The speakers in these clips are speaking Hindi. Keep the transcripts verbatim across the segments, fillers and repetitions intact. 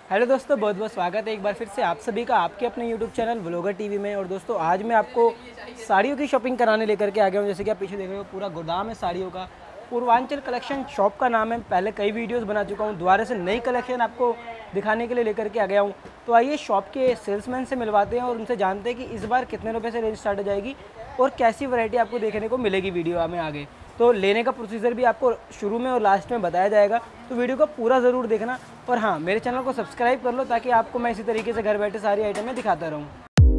हेलो दोस्तों, बहुत बहुत स्वागत है एक बार फिर से आप सभी का आपके अपने यूट्यूब चैनल व्लॉगर टीवी में। और दोस्तों आज मैं आपको साड़ियों की शॉपिंग कराने लेकर के आ गया हूँ। जैसे कि आप पीछे देख रहे हो, पूरा गोदाम है साड़ियों का। पूर्वांचल कलेक्शन शॉप का नाम है। पहले कई वीडियोस बना चुका हूँ, दोबारा से नई कलेक्शन आपको दिखाने के लिए लेकर के आ गया हूँ। तो आइए शॉप के सेल्समैन से मिलवाते हैं और उनसे जानते हैं कि इस बार कितने रुपये से रेंज स्टार्ट हो जाएगी और कैसी वैरायटी आपको देखने को मिलेगी वीडियो में आगे। तो लेने का प्रोसीजर भी आपको शुरू में और लास्ट में बताया जाएगा, तो वीडियो को पूरा ज़रूर देखना। और हाँ, मेरे चैनल को सब्सक्राइब कर लो ताकि आपको मैं इसी तरीके से घर बैठे सारी आइटमें दिखाता रहूँ।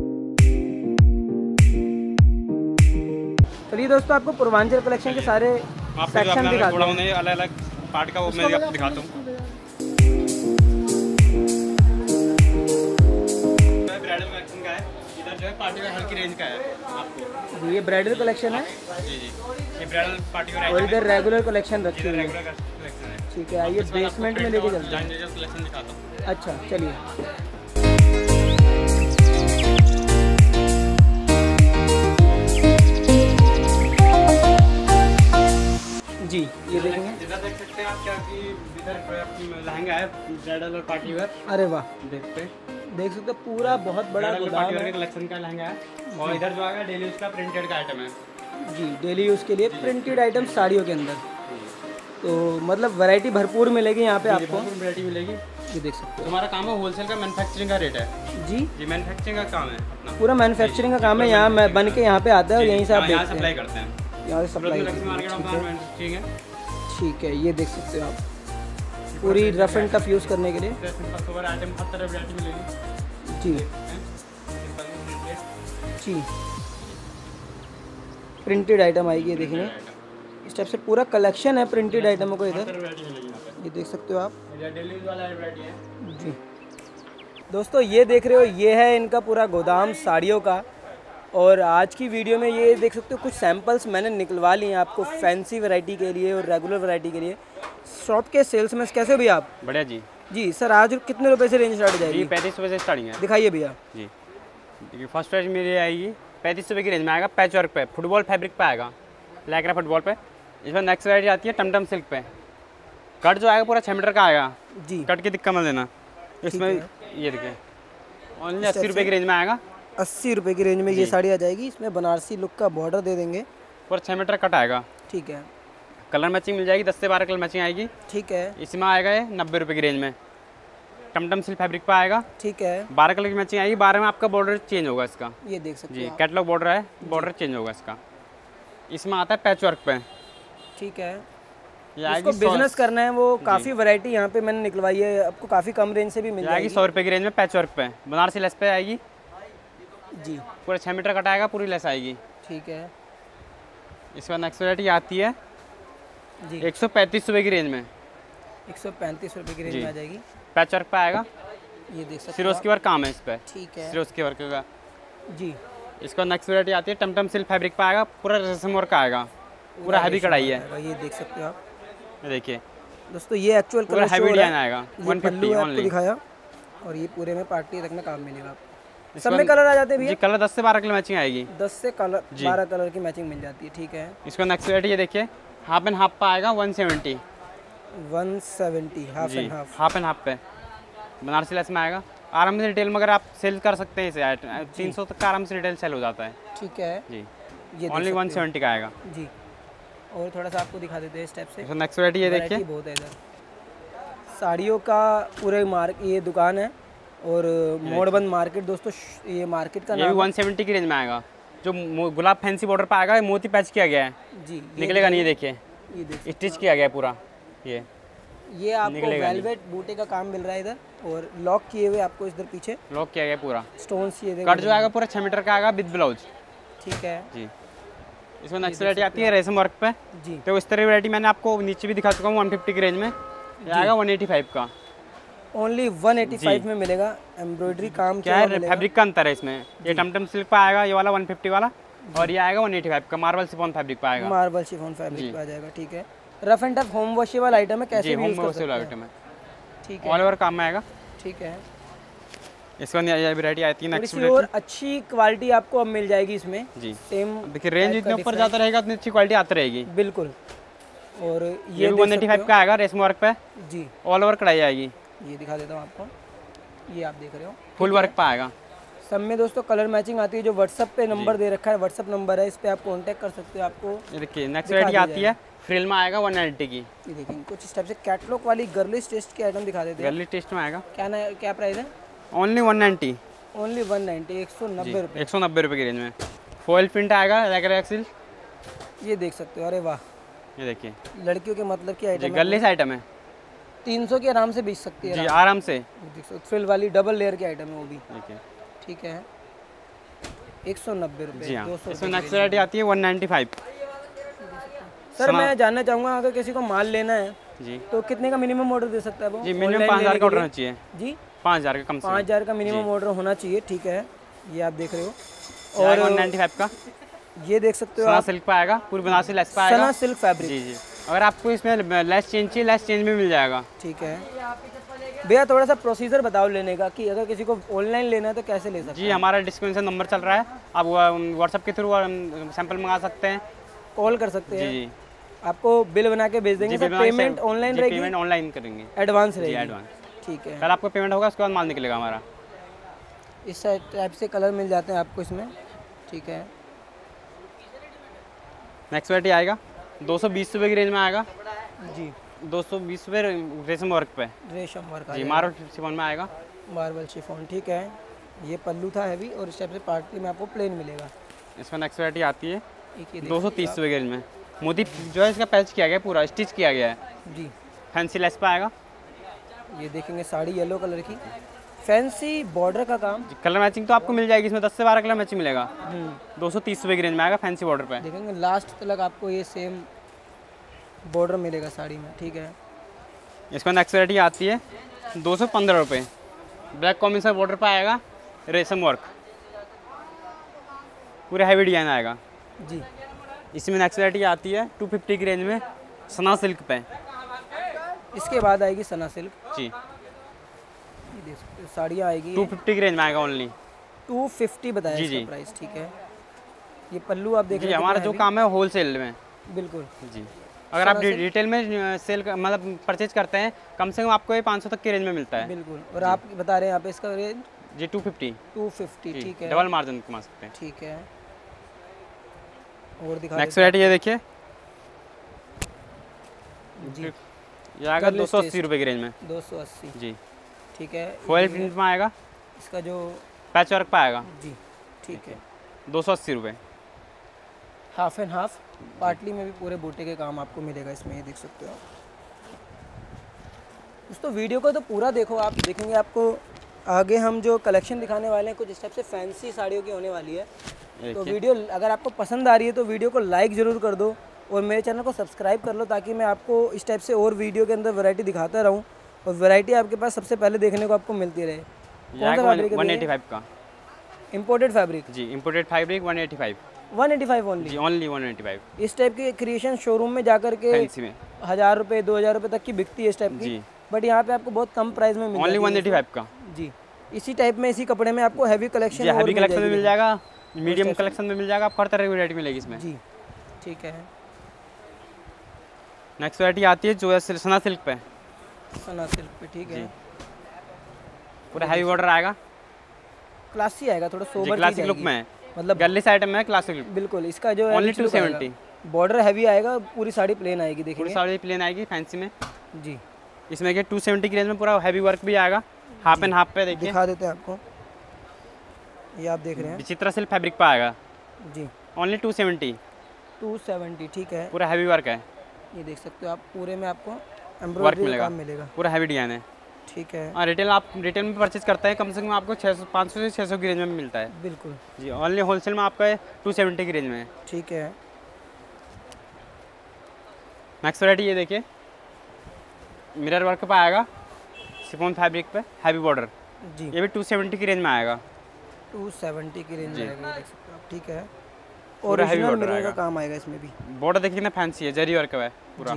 चलिए दोस्तों, आपको पूर्वांचल कलेक्शन के सारे सेक्शन दिखाते हैं। अलग अलग पार्ट का वो मैं आपको दिखाता हूँ। ब्राइडल कलेक्शन का है, इधर जो है पार्टी वेयर हल्की रेंज का है आपको। जी, ये ब्राइडल कलेक्शन है। जी जी, ये ब्राइडल पार्टी वेयर और इधर रेगुलर कलेक्शन रखी हुई है। रेगुलर कलेक्शन है। ठीक है, आइए बेसमेंट में लेके चलते हैं। कलेक्शन दिखाता हूँ। अच्छा चलिए। जी, ये देखेंगे, इधर देख सकते हैं आप क्या कि इधर लहंगा है ब्राइडल और पार्टी वेयर। अरे वाह, देखते हैं, देख सकते हो पूरा बहुत बड़ा गोदाम है। कलेक्शन का लहंगा है। और इधर जो आएगा डेली यूज का प्रिंटेड का आइटम है। जी, डेली यूज़ के लिए प्रिंटेड आइटम साड़ियों के अंदर। तो मतलब वैरायटी भरपूर मिलेगी यहाँ पे आपको। वैरायटी मिलेगी। ये देख सकते हो, हमारा काम है होलसेल का, मैन्युफैक्चरिंग का रेट है। जी जी, मैन्युफैक्चरिंग का काम है अपना। पूरा मैन्युफैक्चरिंग का काम है। यहाँ मैं बन के यहाँ पे आता है और यहीं से आप यहाँ देखते सप्लाई हैं, करते हैं। यहाँ से सप्लाई लक्ष्मी मार्केट में हमारा मैन्युफैक्चरिंग है। ठीक है, ये देख सकते हो आप पूरी रफ एंड टफ यूज़ करने के लिए। आइटम हर तरह वैरायटी मिलेगी। जी जी, प्रिंटेड आइटम आएगी। ये देखेंगे, इस टाइप से पूरा कलेक्शन है प्रिंटेड आइटमों को इधर। ये देख सकते हो आप। जी दोस्तों, ये देख रहे हो, ये है इनका पूरा गोदाम साड़ियों का। और आज की वीडियो में ये देख सकते हो कुछ सैंपल्स मैंने निकलवा लिए हैं आपको फैंसी वैरायटी के लिए और रेगुलर वैरायटी के लिए। शॉप के सेल्स में कैसे हो भैया आप? बढ़िया जी। जी सर, आज कितने रुपए से रेंज स्टार्ट हो जाएगी? पैंतीस रुपये से स्टार्टिंग है। दिखाइए भैया। जी देखिए, फर्स्ट प्राइस मेरी आएगी पैंतीस रुपये की रेंज में आएगा। पैच वर्क पे, फुटबॉल फैब्रिक पे आएगा, लैक्रा फुटबॉल पे। इसमें नेक्स्ट वैरायटी आती है टमटम सिल्क पे। कट जो आएगा पूरा छः मीटर का आएगा जी। कट की दिक्कत मत देना। इसमें ये देखिए ओनली अस्सी रुपये की रेंज में आएगा। अस्सी रुपये की रेंज में ये साड़ी आ जाएगी। इसमें बनारसी लुक का बॉर्डर दे देंगे, पूरा छः मीटर कट आएगा। ठीक है, कलर मैचिंग मिल जाएगी, दस से बारह कलर मैचिंग आएगी। ठीक है, इसमें आएगा ये नब्बे रुपये की रेंज में। टमटम सिल्क फैब्रिक पे आएगा। ठीक है, बारह कलर की मैचिंग आएगी। बारह में आपका बॉर्डर चेंज होगा इसका। ये देख सकते हैं जी, कैटलॉग बॉर्डर है, बॉर्डर चेंज होगा इसका। इसमें आता है पैच वर्क पे। ठीक है, जिसको बिजनेस करना है वो काफ़ी वैरायटी यहाँ पे मैंने निकलवाई है, आपको काफ़ी कम रेंज से भी मिल जाएगी। सौ रुपये की रेंज में पैच वर्क पे बनारसी लेस पे आएगी जी। पूरा छः मीटर कट आएगा, पूरी लेस आएगी। ठीक है, इसके बाद नेक्स्ट वैरायटी आती है जी एक सौ पैंतीस रुपये की रेंज में। एक सौ पैंतीस रुपये की रेंज में आ जाएगी। पैच वर्क पे आएगा। ये देख सकते हैं, सिरोज की वर्क काम है इस पर। ठीक है, सिरोज की वर्क का जी। इसका नेक्स्ट वैरायटी आती है टमटम सिल्क फैब्रिक पे आएगा, पूरा रेशम वर्क का आएगा, पूरा हैवी कढ़ाई है। ये देख सकते हो आप, देखिए दोस्तों, ये एक्चुअल कलर हैवी डिजाइन आएगा। एक सौ पचास आपको दिखाया और ये पूरे में पार्टी तक में काम मिलेगा। सब में कलर आ जाते हैं भैया? जी, कलर दस से बारह कलर मैचिंग आएगी। दस से कलर बारह कलर की मैचिंग मिल जाती है। ठीक है, इसका नेक्स्ट वैरायटी ये देखिए हाफ एंड हाफ पे आएगा। One seventy one seventy half and half half and half पे बनारसी लेस में आएगा। आराम से रिटेल में अगर आप सेल कर सकते हैं इसे, तीन सौ तक का आराम से रिटेल सेल हो जाता है। ठीक है जी, ये ओनली वन सेवेंटी का आएगा जी। और थोड़ा सा आपको दिखा देते हैं इस टाइप से। नेक्स्ट वैरायटी ये देखिए, बहुत है इधर साड़ियों का पूरे मार्केट, ये दुकान है और मोड़बंद मार्केट। दोस्तों ये मार्केट का नाम वन सेवेंटी की रेंज में आएगा। जो गुलाब फैंसी बॉर्डर पे आएगा, मोती पैच किया गया है जी, निकलेगा नहीं। देखिए ये स्टिच किया गया है पूरा। ये ये आपको वेलवेट बूटे का काम मिल रहा है इधर, और लॉक किए हुए आपको इधर पीछे लॉक किया गया पूरा स्टोन्स। ये कट जो आएगा पूरा छः मीटर का आएगा विद ब्लाउज। ठीक है जी। इसमें नेक्स्ट वैरायटी आती है रेशम वर्क पे जी। तो इस तरह वैरायटी मैंने आपको नीचे भी दिखा चुका हूँ। वन फिफ्टी की रेंज में आएगा, वन एटी फाइव का ओनली वन एटी फाइव में मिलेगा। एम्ब्रॉयडरी काम क्या है, फैब्रिक का अंतर है इसमें। ये टमटम सिल्क पे आएगा ये वाला वन फिफ्टी वाला, और ये आएगा वन एटी फाइव का मार्बल शिफॉन फैब्रिक पे आएगा। मार्बल शिफॉन फैब्रिक पे आ जाएगा। ठीक है, rough and tough home washable item है, कैसे भी यूज कर सकते हैं। आइटम है, ठीक है, ऑल ओवर काम में आएगा। ठीक है, इसका ये वैरायटी आती है नेक्स्ट वैरायटी, और अच्छी क्वालिटी आपको अब मिल जाएगी इसमें जी। सेम देखिए, रेंज इतने ऊपर जाता रहेगा उतनी अच्छी क्वालिटी आती रहेगी। बिल्कुल। और ये वन एटी फाइव का आएगा रेशम वर्क पे जी, ऑल ओवर कढ़ाई आएगी। ये दिखा देता हूँ आपको। ये आप देख रहे हो फुल वर्क पे आएगा। सब में दोस्तों कलर मैचिंग आती है। जो व्हाट्सएप पे नंबर दे रखा है, व्हाट्सएप नंबर है, इस पे आप कांटेक्ट कर सकते हो। आपको ये देखिए नेक्स्ट वैरायटी आती है फ्रिल में आएगा वन नाइन्टी की। ये देखिए कुछ इस टाइप से कैटलॉग वाली गर्लिश टेस्ट की आइटम दिखा देते हैं। गर्लिश टेस्ट में आएगा। क्या ना क्या प्राइस है? Only one ninety. Only one ninety, एक सौ नब्बे रुपये। एक सौ नब्बे रुपये की रेंज में फॉइल प्रिंट आएगा लेकर एक्सिल। ये देख सकते हो, अरे वाह, ये देखिए लड़कियों के मतलब की आइटम है, गर्लिश आइटम है। तीन सौ की आराम से बेच सकती है जी आराम से। फ्रिल वाली डबल लेयर की आइटम है वो भी। देखिए ठीक है, एक सौ नब्बे रुपये। हाँ, इसमें नेक्स्ट वैरायटी आती है वन नाइन्टी फाइव। सर मैं जानना चाहूँगा, अगर किसी को माल लेना है जी तो कितने का मिनिमम ऑर्डर दे सकता है वो? जी मिनिमम पाँच हज़ार का ऑर्डर होना चाहिए। जी पाँच हज़ार का कम से पाँच हज़ार का मिनिमम ऑर्डर होना चाहिए। ठीक है, ये आप देख रहे हो। और वन नाइन्टी फाइव का ये देख सकते हो आप, आप सिल्क पे आएगा, पूरी बनारसी लेस पे आएगा। सना सिल्क फैब्रिक। जी जी अगर आपको इसमें लेस चेंज चाहिए लेस चेंज भी मिल जाएगा। ठीक है भैया, थोड़ा सा प्रोसीजर बताओ लेने का, कि अगर किसी को ऑनलाइन लेना है तो कैसे ले सकते हैं? जी हमारा डिस्क्रिप्शन नंबर चल रहा है, आप व्हाट्सएप के थ्रू सैंपल मंगा सकते हैं, कॉल कर सकते हैं। जी जी आपको बिल बना के भेज देंगे। सर पेमेंट ऑनलाइन रहेगी? पेमेंट ऑनलाइन करेंगे, एडवांस रहेगी? एडवांस। ठीक है, कल आपको पेमेंट होगा उसके बाद माल निकलेगा हमारा। इस टाइप से कलर मिल जाते हैं आपको इसमें। ठीक है, नेक्स्ट वैरायटी आएगा दो सौ बीस रुपये की रेंज में आएगा। जी दो सौ बीस रुपये रेशम वर्क पे। रेशम वर्क जी मार्बल शिफॉन में आएगा। Marble chiffon. ठीक है, ये पल्लू था हैवी और इस टाइप से पार्टी में आपको प्लेन मिलेगा। इसमें नेक्स्ट वैरायटी आती है एक दो सौ तीस रुपये की रेंज में। मोदी जो है इसका पैच किया गया, पूरा स्टिच किया गया है। जी फैंसी लेस पे आएगा। ये देखेंगे साड़ी येलो कलर की, फैंसी बॉर्डर का काम। कलर मैचिंग तो आपको मिल जाएगी इसमें, दस से बारह कलर मैचिंग मिलेगा। दो सौ तीस रुपये की रेंज में आएगा फैंसी बॉर्डर पे। देखेंगे लास्ट तक आपको ये सेम बॉर्डर मिलेगा साड़ी में। ठीक है, इसमें नेक्स्ट वैरायटी आती है दो सौ पंद्रह रुपये। ब्लैक कॉम्बिनेशन बॉर्डर पे आएगा, रेशम वर्क, पूरे हैवी डिजाइन आएगा। जी इसमें नेक्स्ट वैरायटी आती है टू फिफ्टी की रेंज में सना सिल्क पे। इसके बाद आएगी सना सिल्क। जी साड़ियाँ आएगी टू फिफ्टी की रेंज में आएगा ओनली। टू फिफ्टी बताया जी इसका जी प्राइस। ठीक है, ये पल्लू आप देख रहे हैं। हमारा जो काम है होलसेल में। बिल्कुल जी अगर आप रिटेल में सेल मतलब परचेज करते हैं कम से कम आपको ये पाँच सौ तक की रेंज में मिलता है। बिल्कुल। और आप बता रहे हैं यहाँ पे इसका रेंज? जी टू फिफ्टी। Two fifty. ठीक है, डबल मार्जिन कमा सकते हैं। ठीक है, और दिखा नेक्स्ट वैरायटी ये देखिए, जी ये आएगा दो सौ अस्सी रुपये की रेंज में। दो सौ अस्सी। जी ठीक है, फॉइल प्रिंट में आएगा, इसका जो पैच वर्क पे आएगा। जी ठीक है, दो सौ अस्सी रुपये। हाफ एंड हाफ पाटली में भी पूरे बूटे के काम आपको मिलेगा इसमें। ये देख सकते हो दोस्तों। वीडियो को तो पूरा देखो, आप देखेंगे आपको आगे हम जो कलेक्शन दिखाने वाले हैं कुछ इस टाइप से फैंसी साड़ियों की होने वाली है। तो वीडियो अगर आपको पसंद आ रही है तो वीडियो को लाइक ज़रूर कर दो और मेरे चैनल को सब्सक्राइब कर लो, ताकि मैं आपको इस टाइप से और वीडियो के अंदर वैरायटी दिखाता रहूँ और वैरायटी आपके पास सबसे पहले देखने को आपको मिलती रहे। कौन सा फैब्रिक है? वन एटी फाइव का इंपोर्टेड फैब्रिक। जी imported fabric one eighty five. One eighty five only? जी ओनली वन एटी फाइव। इस टाइप की क्रिएशन शोरूम में जाकर के फैंसी में हज़ार रुपये दो हज़ार रुपये तक की बिकती है इस टाइप की, बट यहाँ पे आपको बहुत कम प्राइस में मिल ओनली वन एटी फाइव का। जी इसी टाइप में इसी कपड़े में आपको हैवी कलेक्शन जी हैवी कलेक्शन में मिल जाएगा, मीडियम कलेक्शन में मिल जाएगा, आपको हर तरह की वैरायटी मिलेगी इसमें। जी ठीक है। नेक्स्ट वैरायटी आती है जो है सना सिल्क पे। सना सिल्क पे ठीक है, पूरा हैवी बॉर्डर आएगा, क्लासी आएगा, थोड़ा सोबर क्लासिक लुक में, मतलब गर्लिश आइटम है क्लासिक लुक। बिल्कुल। इसका जो only two seventy. Border heavy आएगा, पूरी साड़ी प्लेन आएगी। देखिए पूरी साड़ी प्लेन आएगी फैंसी में। जी इसमें के टू सेवेंटी की रेंज में पूरा हैवी वर्क भी आएगा, हाफ एंड हाफ पे। देखिए दिखा देते हैं आपको, ये आप देख रहे हैं विचित्रा सिल्क फैब्रिक पे आएगा। जी only two seventy. Two seventy ठीक है, पूरा हैवी वर्क है। ये देख सकते हो आप, पूरे में आपको वर्क एम्ब्रॉयडरी मिलेगा, काम मिलेगा, पूरा हैवी डिजाइन है। ठीक है। और रिटेल आप रिटेल में परचेज करते हैं कम से कम आपको छः सौ पाँच सौ से छः सौ की रेंज में मिलता है। बिल्कुल जी ओनली होलसेल में आपका टू सेवेंटी की रेंज में है। ठीक है। नेक्स्ट वैरायटी ये देखिए, मिरर वर्क पे आएगा, शिफॉन फैब्रिक पे, हैवी बॉर्डर। जी ये भी टू सेवेंटी की रेंज में आएगा। टू सेवेंटी की रेंज आएगी, देख सकते हो आप। ठीक है, पूरा हैवी ओरिजिनल बॉर्डर मिरर का आएगा, काम आएगा इसमें भी। बॉर्डर देखिए कितना फैंसी है, जरी वर्क है पूरा।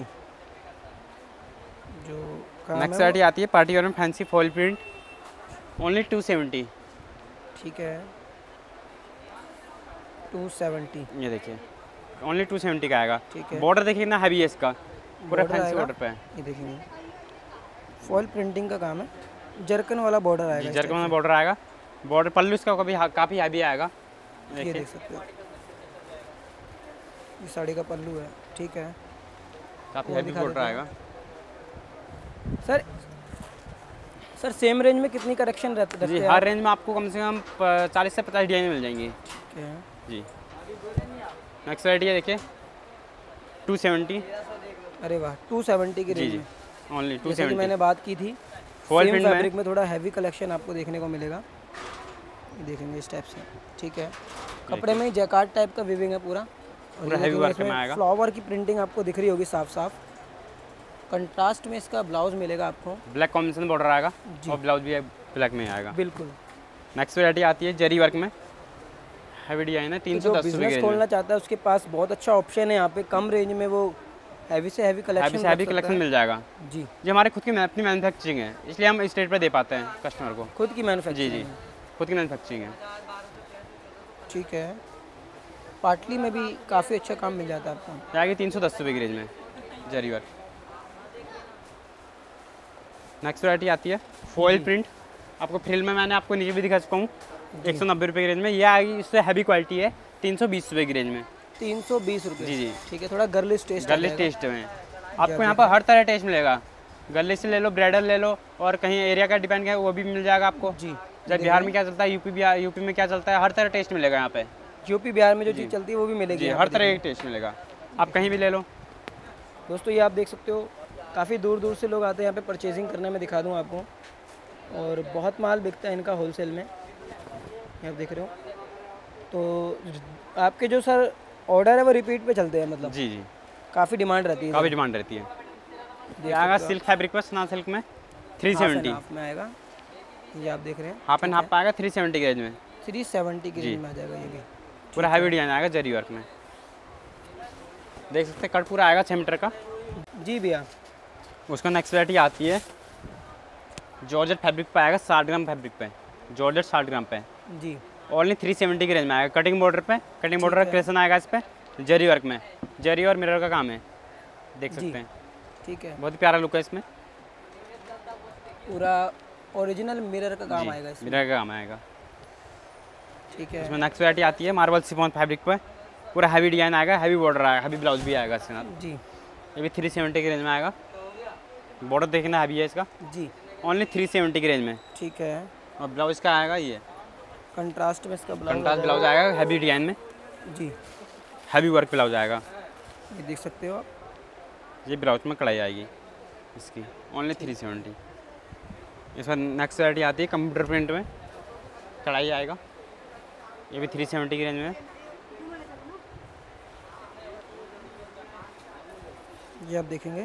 जो नेक्स्ट वैरायटी आती है पार्टी वेयर में fancy foil print, only two seventy. ठीक है, टू सेवेंटी। ये देखिए ओनली टू सेवेंटी का आएगा। ठीक है, बॉर्डर देखिए कितना हैवी है इसका, पूरा फैंसी बॉर्डर पे है। ये देखिए फॉइल प्रिंटिंग का काम है, जरकन वाला बॉर्डर आएगा, जरकन वाला बॉर्डर आएगा। बॉर्डर पल्लू इसका कभी काफ़ी हैवी आएगा, ये देख सकते हो, ये साड़ी का पल्लू है, ठीक है, काफ़ी हैवी बॉर्डर आएगा। सर सर सेम रेंज में कितनी कलेक्शन रहती है? जी हर रेंज में आपको कम से कम चालीस से पचास डिजाइन मिल जाएंगी। जी नेक्स्ट वैरायटी है देखिए टू सेवेंटी। अरे वाह, टू सेवेंटी की रेंज में ओनली टू सेवेंटी। मैंने बात की थी, सेम फैब्रिक में थोड़ा हैवी कलेक्शन आपको देखने को मिलेगा, देखेंगे इस टाइप से, ठीक है। कपड़े में जैकार्ड टाइप का वीविंग है पूरा, पूरा हैवी वर्क में आएगा। फ्लावर की प्रिंटिंग आपको दिख रही होगी साफ साफ। कंट्रास्ट में इसका ब्लाउज मिलेगा आपको, ब्लैक कॉम्बिनेशन बॉर्डर आएगा और ब्लाउज भी ब्लैक में आएगा। बिल्कुल। नेक्स्ट वैरायटी आती है जरी वर्क में, हैवी डिजाइन है, तीन सौ दस रुपये। बिजनेस खोलना चाहता है उसके पास बहुत अच्छा ऑप्शन है यहाँ पे, कम रेंज में वो हैवी से हैवी कलेक्शन हैवी से हैवी कलेक्शन मिल जाएगा। जी जी हमारे खुद की अपनी मैन्युफैक्चरिंग है, इसलिए हम इस रेट पे दे पाते हैं कस्टमर को। खुद की मैन्युफैक्चरिंग? जी जी खुद की मैन्युफैक्चरिंग है, ठीक है। पाटली में भी काफ़ी अच्छा काम मिल जाता है आपको, आगे तीन सौ दस रुपये की रेंज में जरी वर्क। नेक्स्ट वैरायटी आती है फॉइल प्रिंट, आपको फ्रिल में मैंने आपको नीचे भी दिखा चुका हूँ, एक सौ नब्बे रुपये की रेंज में। ये आएगी, इससे हैवी क्वालिटी है, तीन सौ बीस रुपये की रेंज में। तीन सौ बीस रुपये? जी जी ठीक है, थोड़ा गर्लिश टेस्ट, गर्लिश टेस्ट में आपको यहाँ पर हर तरह टेस्ट मिलेगा। गर्लिश से ले लो, ब्राइडल ले लो, और कहीं एरिया का डिपेंड है वो भी मिल जाएगा आपको। जी जब बिहार में क्या चलता है, यूपी बिहार यूपी में क्या चलता है, हर तरह टेस्ट मिलेगा यहाँ पे। यूपी बिहार में जो चीज़ चलती है वो भी मिलेगी, हर तरह की टेस्ट मिलेगा, आप कहीं भी ले लो। दोस्तों ये आप देख सकते हो, काफ़ी दूर दूर से लोग आते हैं यहाँ पे परचेजिंग करने में, दिखा दूँ आपको, और बहुत माल बिकता है इनका होलसेल में, आप देख रहे हो। तो आपके जो सर ऑर्डर है वो रिपीट पे चलते हैं, मतलब? जी जी काफ़ी डिमांड रहती है, काफ़ी डिमांड रहती है। आएगा सिल्क फैब्रिक पर, सना सिल्क में थ्री सेवेंटी में आएगा, ये आप देख रहे हैं, हाफ एंड हाफ पाएगा थ्री सेवेंटी की रेंज में। थ्री सेवेंटी की रेंज में आ जाएगा ये भी, पूरा हैवी डिजाइन आएगा जरी वर्क में, देख सकते हैं, कट पूरा आएगा छः मीटर का। जी भैया। उसका नेक्स्ट वैरायटी आती है जॉर्जेट फैब्रिक पे आएगा, साठ ग्राम फैब्रिक पे, जॉर्जेट साठ ग्राम पे जी, ओनली थ्री सेवेंटी की रेंज में आएगा। कटिंग बॉर्डर पे, कटिंग बॉर्डर का क्रेशन आएगा इस पे, जरी वर्क में, जरी और मिरर का काम है, देख सकते हैं, ठीक है। बहुत प्यारा लुक है इसमें, पूरा ओरिजिनल मिरर का काम आएगा इसमें, मिरर का काम आएगा, ठीक है। इसमें नेक्स्ट वैरायटी आती है मार्बल शिफॉन फैब्रिक पे, पूरा हैवी डिजाइन आएगा, हैवी बॉर्डर आएगा, हैवी ब्लाउज भी आएगा इसके साथ। जी ये भी थ्री सेवेंटी की रेंज में आएगा, बॉर्डर देखना हैवी है इसका। जी ओनली थ्री सेवेंटी की रेंज में, ठीक है। और ब्लाउज का आएगा ये कंट्रास्ट में इसका ब्लाउज, कंट्रास्ट ब्लाउज आएगा हैवी डिजाइन में, जी हैवी वर्क ब्लाउज आएगा, ये देख सकते हो आप, ये ब्लाउज में कढ़ाई आएगी इसकी, ओनली थ्री सेवेंटी। इसमें नेक्स्ट वैरायटी आती है कंप्यूटर प्रिंट में, कढ़ाई आएगा, ये भी थ्री सेवेंटी की रेंज में। ये आप देखेंगे,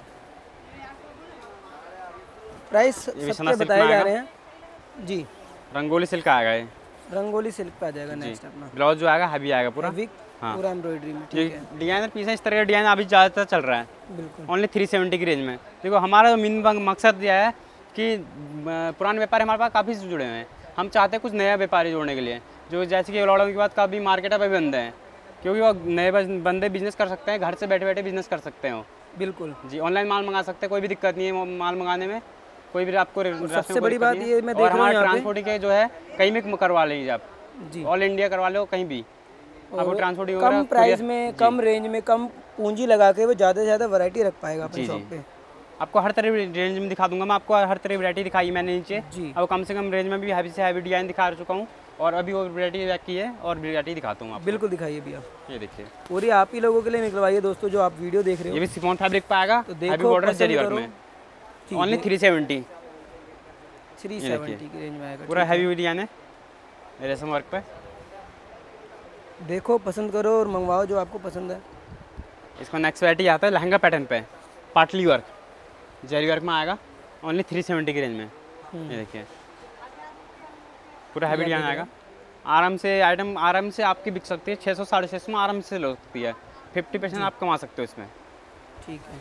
प्राइस सबके बताए जा रहे हैं जी। रंगोली सिल्क आएगा, ये रंगोली सिल्क पे आ जाएगा नेक्स्ट अपना। ब्लाउज जो आएगा हैवी आएगा पूरा, हाँ, पूरा एम्ब्रॉयडरी में, ठीक है। डिजाइनर पीस है, इस तरह का डिजाइन अभी ज़्यादातर चल रहा है, बिल्कुल। ओनली थ्री सेवेंटी की रेंज में। देखो हमारा मेन मकसद यह है कि पुराने व्यापारी हमारे पास काफ़ी जुड़े हुए हैं, हम चाहते हैं कुछ नया व्यापारी जोड़ने के लिए, जो जैसे कि लॉकडाउन के बाद काफ़ी मार्केट अभी बंद है, क्योंकि वो नए बंदे बिजनेस कर सकते हैं, घर से बैठे बैठे बिजनेस कर सकते हैं। बिल्कुल जी, ऑनलाइन माल मंगा सकते हैं, कोई भी दिक्कत नहीं है माल मंगाने में, कोई भी आपको। सबसे बड़ी बात ये मैं देख रहा हूं, ट्रांसपोर्टिंग के जो है कहीं भी करवा लीजिए आप जी, ऑल इंडिया करवा लो कहीं भी, आपको ट्रांसपोर्टिंग कम प्राइस में, कम रेंज में, कम पूंजी लगा के वो ज़्यादा से ज़्यादा वैरायटी रख पाएगा अपनी शॉप पे। आपको हर तरह रेंज में दिखा दूंगा मैं, आपको हर तरह वैरायटी दिखाई मैंने नीचे जी। अब कम से कम रेंज में भी हैवी से हैवी डिजाइन दिखा चुका हूँ, और अभी वो वैरायटी रखी है और वैरायटी दिखाता हूँ आपको। बिल्कुल दिखाइए भैया, ये देखिए पूरी आप ही लोगों के लिए निकलवाइए दोस्तों, जो आप वीडियो देख रहे हो। ये भी शिफॉन फैब्रिक पे आएगा, तो देखो बॉर्डर जरी वर्क में, only three seventy three seventy की रेंज में आएगा, पूरा हैवी डिजाइन है रेशम वर्क पे। देखो, पसंद करो और मंगवाओ जो आपको पसंद है। इसका नेक्स्ट वैरायटी आता है लहंगा पैटर्न पे, पाटली वर्क, जरी वर्क में आएगा, ओनली थ्री सेवेंटी की रेंज में। ये देखिए पूरा हैवी डिजाइन आएगा, आराम से आइटम आराम से आपकी बिक सकती है, छः सौ साढ़े छः सौ में आराम से ले सकती है, फिफ्टी परसेंट आप कमा सकते हो इसमें, ठीक है।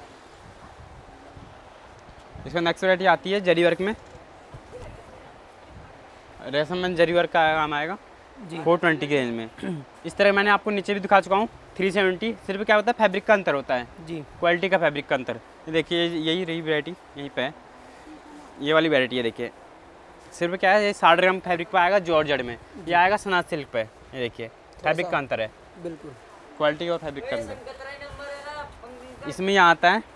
इसका नेक्स्ट वैरायटी आती है जरी वर्क में, रेशम में जरी वर्क का काम आएगा जी, फोर ट्वेंटी की रेंज में। इस तरह मैंने आपको नीचे भी दिखा चुका हूँ, थ्री सेवेंटी। सिर्फ क्या होता है, फैब्रिक का अंतर होता है जी, क्वालिटी का फैब्रिक का अंतर। देखिए यही रही वैरायटी, यहीं पे है, ये वाली वैरायटी है देखिए, सिर्फ क्या है ये साठ ग्राम फैब्रिक पे आएगा जॉर्जेट में, ये आएगा सनाज सिल्क पे। ये देखिए फैब्रिक का अंतर है, बिल्कुल क्वालिटी और फैब्रिक का अंतर। इसमें यहाँ आता है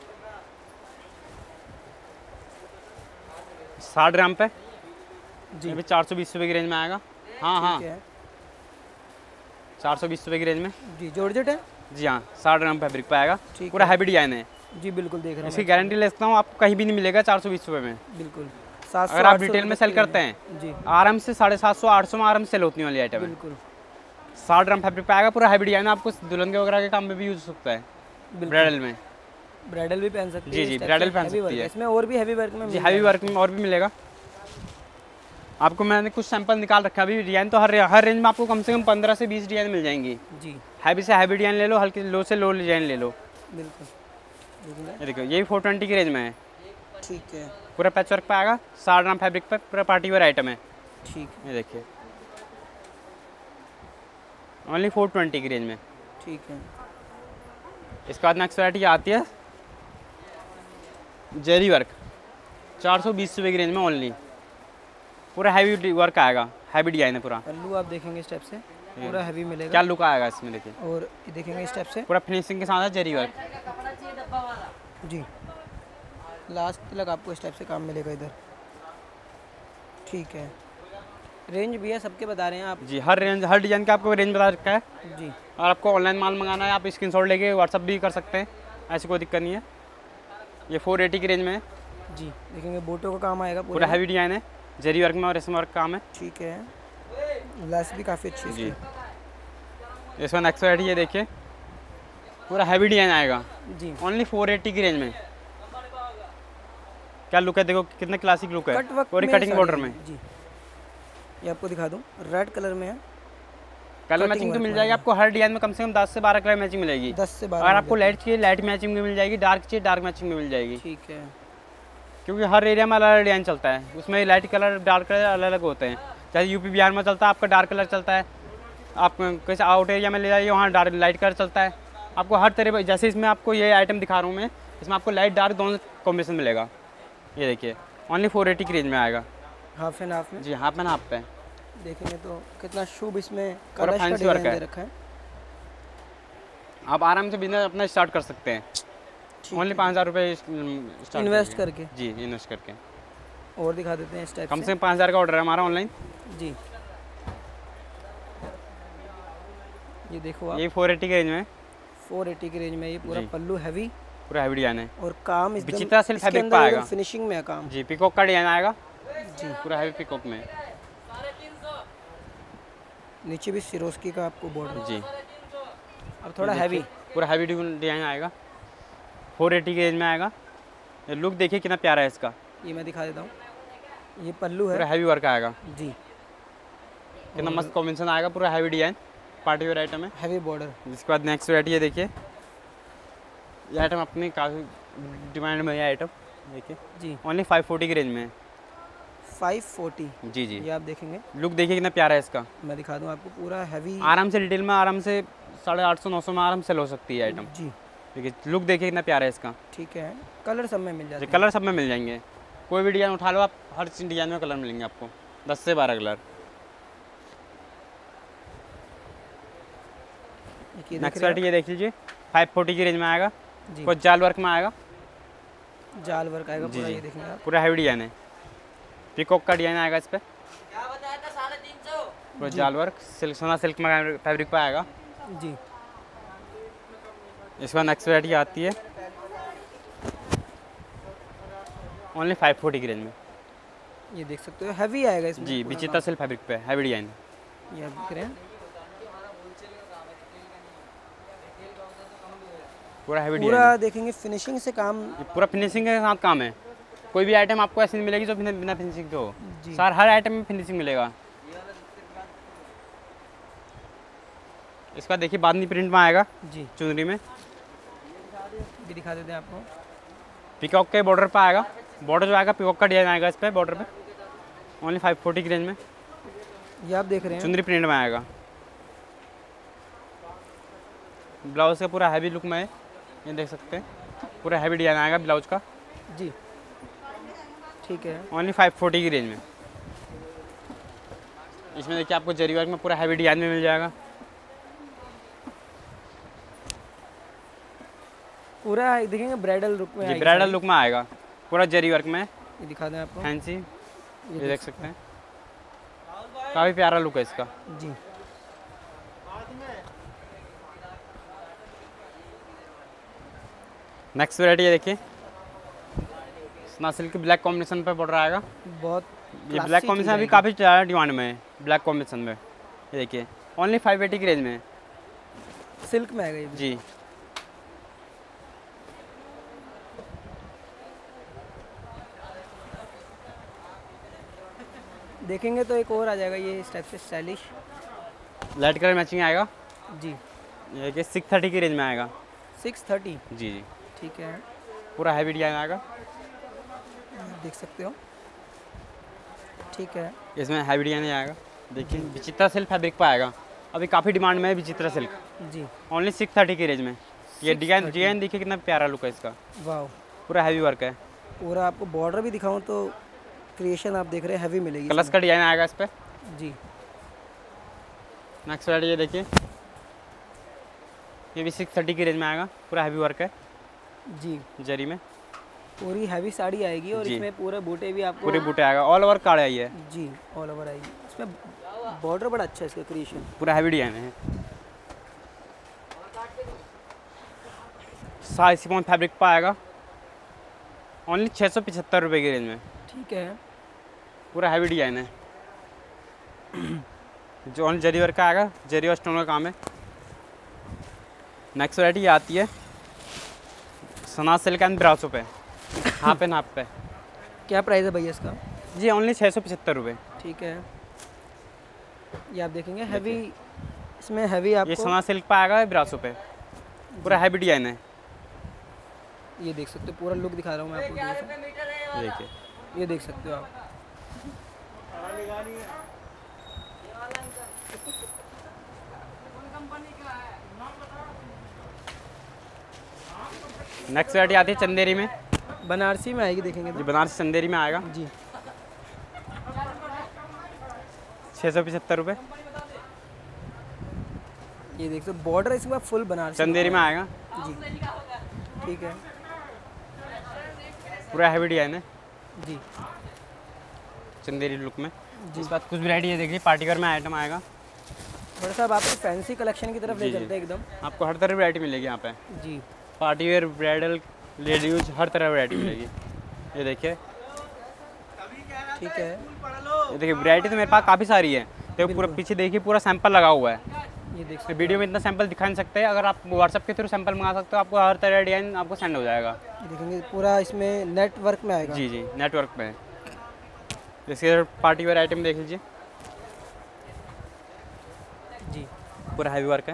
साठ ग्राम पे जी, अभी चार सौ बीस रुपये की रेंज में आएगा। हाँ हाँ चार सौ बीस रुपये की रेंज में जी, जॉर्जेट है जी। हाँ साठ ग्राम फैब्रिक पे आएगा, पूरा हैवी डिजाइन है जी, बिल्कुल देख रहे हैं। इसकी गारंटी ले सकता हूँ, आपको कहीं भी नहीं मिलेगा चार सौ बीस रुपये में। बिल्कुल अगर आप रिटेल में सेल करते हैं जी, आराम से साढ़े सात सौ आठ सौ में आराम से सेल होती वाली आइटम है। बिल्कुल साठ ग्राम फैब्रिक पे आएगा, पूरा हैवी डिजाइन है, आपको दुल्हन के वगैरह के काम में भी यूज हो सकता है, ब्राइडल में। ब्राइडल भी पहन सकती है जी जी, ब्राइडल पहन सकती है। इसमें और भी हैवी वर्क में जी, हैवी वर्क में और भी मिलेगा। आपको मैंने कुछ सैंपल निकाल रखा है, अभी डिजाइन तो हर हर रेंज में आपको कम से कम पंद्रह से बीस डिजाइन मिल जाएंगी जी। हैवी से हैवी डिजाइन ले लो, हल्के लो से लो डिजाइन ले लो। बिल्कुल ये देखो, ये भी फोर ट्वेंटी की रेंज में है। ठीक है, पूरा पैच वर्क पे आएगा, साठ ग्राम फैब्रिक पे, पूरा पार्टी वेयर आइटम है। ठीक, ये देखिए ओनली फोर ट्वेंटी की रेंज में। ठीक है। इसके बाद नेक्स्ट वैरायटी आती है जेरी वर्क, चार सौ बीस रुपये की रेंज में ओनली, पूरा हैवी वर्क आएगा, हैवी डिजाइन है पूरा। पल्लू आप देखेंगे स्टेप से पूरा हैवी मिलेगा, क्या लुक आएगा इसमें देखिए, और ये देखेंगे स्टेप से पूरा फिनिशिंग के साथ है जेरी वर्क जी। लास्ट तक आपको स्टेप से काम मिलेगा इधर। ठीक है, रेंज भी है सबके बता रहे हैं आप जी, हर रेंज हर डिजाइन का आपको रेंज बता रखा है जी। और आपको ऑनलाइन माल मंगाना है, आप स्क्रीनशॉट लेके व्हाट्सअप भी कर सकते हैं, ऐसी कोई दिक्कत नहीं है। ये फोर एटी की रेंज में है जी। देखेंगे बोटो का काम आएगा, पूरा हैवी डिजाइन है, जेरी वर्क में और रेशम वर्क काम है। ठीक है, लेस भी काफ़ी अच्छी जी। इसमें नेक्स्ट वैरायटी ये देखिए, पूरा हैवी डिजाइन आएगा जी, ओनली फोर एटी की रेंज में। क्या लुक है, देखो कितना क्लासिक लुक है, और कटिंग बॉर्डर में जी। ये आपको दिखा दूं, रेड कलर में है, कलर मैचिंग तो मिल जाएगी आपको हर डिजाइन में, कम से कम दस से बारह कलर मैचिंग मिलेगी। दस से बारह अगर आपको लाइट चाहिए लाइट मैचिंग में मिल जाएगी, डार्क चाहिए डार्क मैचिंग में मिल जाएगी। ठीक है, क्योंकि हर एरिया में अलग अलग डिजाइन चलता है, उसमें लाइट कलर डार्क कलर अलग अलग होते हैं। जैसे यूपी बिहार में चलता है आपका डार्क कलर चलता है, आप किसी आउट एरिया में ले जाइए वहाँ डार्क लाइट कलर चलता है। आपको हर तरह, जैसे इसमें आपको ये आइटम दिखा रहा हूँ मैं, इसमें आपको लाइट डार्क दोनों कॉम्बिनेशन मिलेगा। ये देखिए ओनली फोर एटी की रेंज में आएगा, हाफ एंड हाफ में जी, हाफ एंड हाफ पे। देखेंगे तो कितना शुभ इसमें पूरा फैंसी वर्क है, रखा है। आप आराम से बिजनेस अपना स्टार्ट कर सकते हैं, ओनली पाँच हज़ार रुपये इन्वेस्ट करके जी, इन्वेस्ट करके। और दिखा देते हैं इस टाइप कम से कम पाँच हज़ार का ऑर्डर है हमारा ऑनलाइन जी। ये देखो आप, ये फोर एटी की रेंज में, फोर एटी की रेंज में ये पूरा पल्लू हैवी, पूरा हैवी डिजाइन है, और काम इस विचित्रा सिल्क फैब्रिक पे आएगा, फिनिशिंग में है काम जी। पिकॉक का डिजाइन आएगा जी, पूरा हैवी पिकॉक में, नीचे भी सिरोस्की का आपको बॉर्डर जी। अब थोड़ा हैवी, पूरा हैवी डिजाइन आएगा, फोर एटी की रेंज में आएगा। लुक देखिए कितना प्यारा है इसका, ये मैं दिखा देता हूँ। ये पल्लू है, पूरा हैवी वर्क आएगा जी, कितना मस्त कॉम्बिनेशन आएगा, पूरा heavy design, party wear item है, हैवी बॉर्डर। जिसके बाद नेक्स्ट वैरायटी है देखिए, ये आइटम अपनी काफ़ी डिमांड में है आइटम, देखिए जी, ओनली फाइव फोर्टी की रेंज में है, फाइव फोर्टी जी जी। ये आप देखेंगे, लुक देखिए कितना प्यारा है इसका, मैं दिखा दूँ आपको, पूरा हैवी, आराम से रिटेल में आराम से साढ़े आठ सौ नौ सौ में आराम से हो सकती है आइटम जी। देखिए, लुक देखिए कितना प्यारा है इसका। ठीक है, कलर सब में मिल जाते हैं, कलर सब में मिल जाएंगे, कोई भी डिज़ाइन उठा लो आप, हर डिज़ाइन में कलर मिलेंगे आपको, दस से बारह कलर। नेक्स्ट वैरायटी ये देख लीजिए, फाइव फोर्टी की रेंज में आएगा, कुछ जाल वर्क में आएगा, जाल वर्क आएगा पूरा, ये देखेंगे आप, पूरा हैवी डिजाइन है, पिकॉक का डिजाइन आएगा इस पर, पूरा जाल वर्क, सिल्क सोना सिल्क में फैब्रिक पे आएगा जी। इस बार नेक्स्ट वैरायटी आती है ओनली फाइव फोर्टी की रेंज में, ये देख सकते हो हैवी आएगा इसमें जी, विचित्रा सिल्क फैब्रिक पे हैवी डिजाइन, ये आप देख रहे हैं, पूरा हैवी पूरा देखेंगे फिनिशिंग से काम, पूरा फिनिशिंग के साथ काम है। कोई भी आइटम आपको ऐसी नहीं मिलेगी जो बिना बिना फिनिशिंग के हो, सर हर आइटम में फिनिशिंग मिलेगा। इसका देखिए बांधनी प्रिंट में आएगा जी, चुनरी में, भी दिखा देते हैं आपको, पिकॉक के बॉर्डर पे आएगा, बॉर्डर जो आएगा पिकॉक का डिजाइन आएगा इस पे बॉर्डर पे, ओनली फाइव फोर्टी की रेंज में, ये आप देख रहे हैं, चुनरी प्रिंट में आएगा। ब्लाउज का पूरा हैवी लुक में है, ये देख सकते हैं, पूरा हैवी डिजाइन आएगा ब्लाउज का जी। ठीक है, ओनली फाइव फोर्टी की रेंज में। इसमें देखिए आपको जरी वर्क में पूरा हैवी डिजाइन में मिल जाएगा। पूरा देखेंगे ब्राइडल लुक में, जी ब्राइडल लुक में आएगा, पूरा जरी वर्क में। ये दिखा दें आपको, फैंसी, ये देख सकते हैं, काफ़ी प्यारा लुक है इसका जी। नेक्स्ट वैरायटी है देखिए, सना सिल्क ब्लैक कॉम्बिनेशन पे पड़ रहा है। बहुत ये ब्लैक कॉम्बिनेशन अभी काफ़ी ज़्यादा डिमांड में है, ब्लैक कॉम्बिनेशन में। ये देखिए ओनली फाइव एटी की रेंज में, सिल्क में आएगा ये जी। देखेंगे तो एक और आ जाएगा ये इस टाइप से स्टाइलिश, लाइट कलर मैचिंग आएगा जी। ये कि सिक्स थर्टी की रेंज में आएगा। सिक्स थर्टी, जी जी, ठीक है। पूरा हैवी डिजाइन आएगा, देख सकते हो, ठीक है। इसमें हैवी डिजाइन आएगा। देखिए विचित्रा सिल्क फैब्रिक पर आएगा, अभी काफ़ी डिमांड में है विचित्रा सिल्क जी। ओनली सिक्स थर्टी की रेंज में। ये डिजाइन डिजाइन देखिए कितना प्यारा लुक है इसका, वाह। पूरा हैवी वर्क है, पूरा आपको बॉर्डर भी दिखाऊं तो क्रिएशन आप देख रहे हैं हैवी मिलेगी। कलर्स का डिजाइन आएगा इस पर जी। नेक्स्ट वैरायटी ये देखिए, ये भी सिक्स थर्टी की रेंज में आएगा, पूरा हैवी वर्क है जी, जरी में। पूरी हैवी साड़ी आएगी और इसमें पूरे बूटे भी आपको, पूरे बूटे आएगा, ऑल ओवर कार्ड आई है जी, ऑल ओवर आएगी। इसमें बॉर्डर बड़ा अच्छा है इसका, क्रिएशन पूरा हैवी डिजाइन है। साइज सिफॉन फैब्रिक पर आएगा, ओनली छः सौ पचहत्तर रुपये की रेंज में, ठीक है। पूरा हैवी डिजाइन है, जो ओनली जरी वर्क का आएगा, जरी और स्टोन का काम है। नेक्स्ट वैरायटी आती है सना सिल्क एंड ब्रासो पे, हाफ एंड हाफ पे। क्या प्राइस है भैया इसका? जी ओनली छः सौ पचहत्तर रुपये, ठीक है। ये आप देखेंगे हैवी, इसमें हैवी आपको, ये सना सिल्क पे आएगा ब्रासो पे, पूरा हैवी डिजाइन है। ये देख सकते हो, पूरा लुक दिखा रहा हूँ मैं आपको, देखिए ये देख सकते हो आप। नेक्स्ट वैरायटी आती है चंदेरी में, बनारसी में आएगी, देखेंगे जी बनारसी चंदेरी में आएगा जी, छः सौ पचहत्तर रुपये। ये देख सकते बॉर्डर इसमें फुल बनारसी चंदेरी में आएगा जी, ठीक है। पूरा हैवी डिजाइन है जी, चंदेरी लुक में। इस बात कुछ वैरायटी है देखिए, पार्टी वेयर में आइटम आएगा। बड़ा साहब आपको फैंसी कलेक्शन की तरफ ले चलते हैं एकदम, आपको हर तरह की वैरायटी मिलेगी यहाँ पे जी। Party wear, bridal, lady use, हर तरह वैरायटी मिलेगी। ये देखिए, ठीक है। ये देखिए वैरायटी तो मेरे पास काफ़ी सारी है, तो पूरा पीछे देखिए पूरा सैंपल लगा हुआ है। ये देख तो वीडियो में इतना सैंपल दिखा नहीं सकते, अगर आप व्हाट्सएप के थ्रू सैंपल मंगा सकते हो, आपको हर तरह का डिजाइन आपको सेंड हो जाएगा। देखेंगे पूरा इसमें नेटवर्क में आएगा, जी जी नेटवर्क में। जैसे पार्टी वेयर आइटम देख लीजिए जी, पूरा हैवी वर्क है।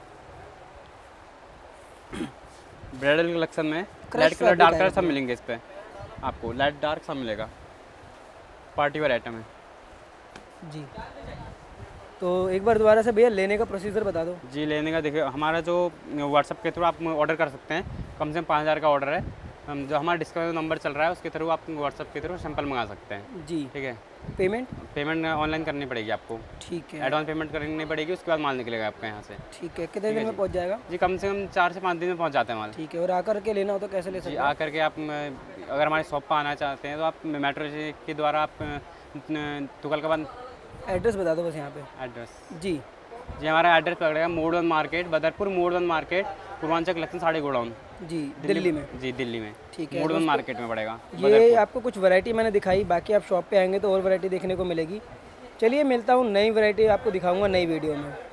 ब्राइडल कलेक्शन में लाइट कलर, डार्क कलर सब मिलेंगे इस पे आपको, लाइट डार्क सब मिलेगा। पार्टी वेयर आइटम है जी। तो एक बार दोबारा से भैया लेने का प्रोसीजर बता दो। जी लेने का देखिए, हमारा जो व्हाट्सएप के थ्रू आप ऑर्डर कर सकते हैं, कम से कम पाँच हज़ार का ऑर्डर है। हम जो हमारा डिस्काउंट नंबर चल रहा है उसके थ्रू आप व्हाट्सएप के थ्रू सैंपल मंगा सकते हैं जी, ठीक है। पेमेंट पेमेंट ऑनलाइन करनी पड़ेगी आपको, ठीक है। एडवांस पेमेंट करनी पड़ेगी, उसके बाद माल निकलेगा आपका यहाँ से, ठीक है। कितने दिन में पहुँच जाएगा? जी कम से कम चार से पाँच दिन में पहुँच जाते हैं माल, ठीक है। और आकर के लेना हो तो कैसे ले सकते हैं? आकर के आप अगर हमारे शॉप पर आना चाहते हैं तो आप मेट्रो के द्वारा आप तुगलकाबाद, एड्रेस बता दो बस यहाँ पे। एड्रेस जी जी हमारा एड्रेस पकड़ेगा मोड़ वन मार्केट, बदरपुर मोड़ one market, Purvanchal collection sari godown जी, दिल्ली में। जी दिल्ली में, ठीक है। मोड़ वन मार्केट में पड़ेगा। ये आपको कुछ वैरायटी मैंने दिखाई, बाकी आप शॉप पे आएंगे तो और वैरायटी देखने को मिलेगी। चलिए मिलता हूँ, नई वैरायटी आपको दिखाऊंगा नई वीडियो में।